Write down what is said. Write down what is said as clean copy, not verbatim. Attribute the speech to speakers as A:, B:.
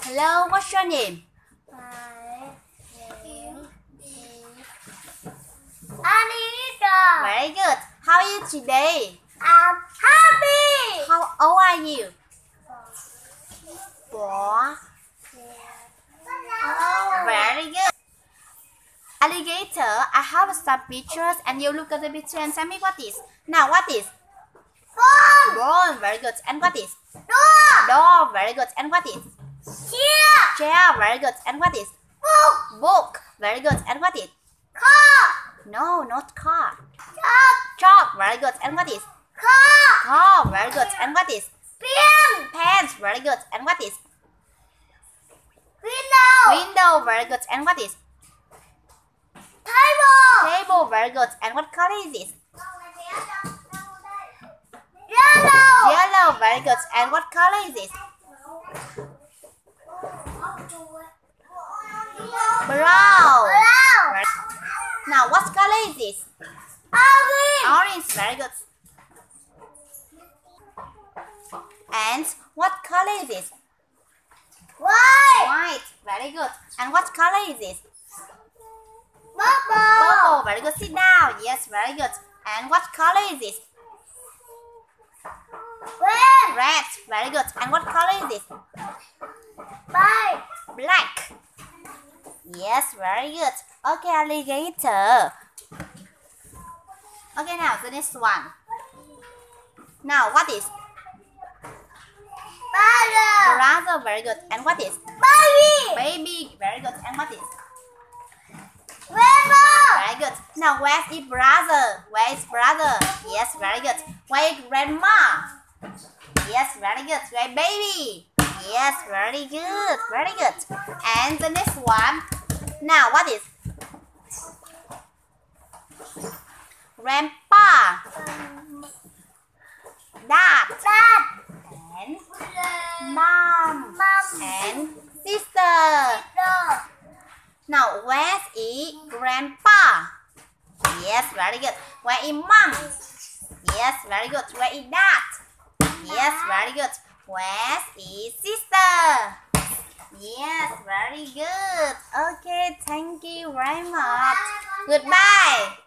A: Hello, what's your name?
B: My name is Anita.
A: Very good. How are you today?
B: I'm happy.
A: How old are you? 4. Very good. Alligator, I have some pictures and you look at the picture and tell me what is. Now, what is? Bone. Very good. And what is? Door. Very good. And what is? Chair. Very good. And what is? Book. Very good. And what is? No, not car. Chalk. Very good. And what is? Car. Very good. And what is? Pens. Very good. And what is? Window. Very good. And what is? Table. Very good. And what color is this? Yellow. Very good. And what color is this? Brown. Now, what color is this? Orange. Very good. And what color is this? White. Very good. And what color is this? Purple. Very good. Sit down. Yes, very good. And what color is this? Red. Very good. And what color is this? Black. Yes, very good. Okay, alligator. Okay, now the next one. Now, what is? Brother. Very good. And what is? Baby. Very good. And what is? Very good. Now, where is brother? Where is brother? Yes, very good. Where is grandma? Yes, very good. Where is baby? Yes, very good. Very good. And the next one. Now, what is? Grandpa. Dad. And mom. And sister. Now, where is grandpa? Yes, very good. Where is mom? Yes, very good. Where is dad? Yes, very good. Where is sister? Yes, very good. Okay, thank you very much. Goodbye.